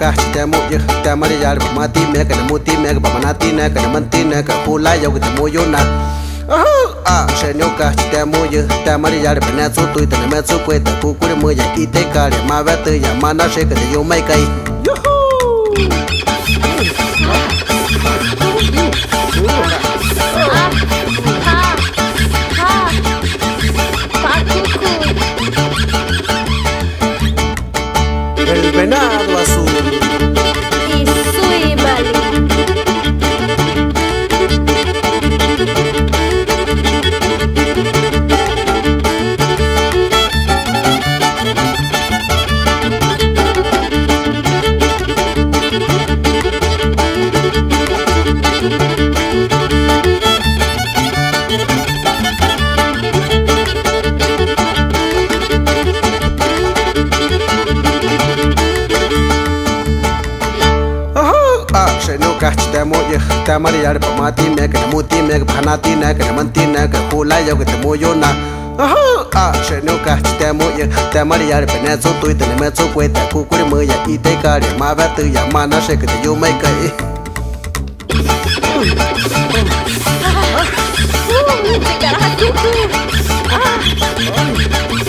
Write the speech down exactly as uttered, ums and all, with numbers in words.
ka te mo ye te ma ya ba ma ti me ka mo ti me ba ma na ti na ka man ti na ka pu la yo ka mo yo na ah se no ka te mo ye te ma ya ba na so tu te me so kwe te ku ku mo ya i te ka le ma ba te ya ma na se ka yo mai kai yo el venado azul y Suibali. se no ka te mo ye te ma ya ba ma ti me ka mo ti me ba na ti na ka man ti na ka pu la yo ka mo yo na ah se no ka te mo ye te ma ya ba na so tu te me so kwe te ku ku mo ya i te ka le ma ba te ya ma na se ka yo mai kai Ah, uh, cara hatiku. Ah.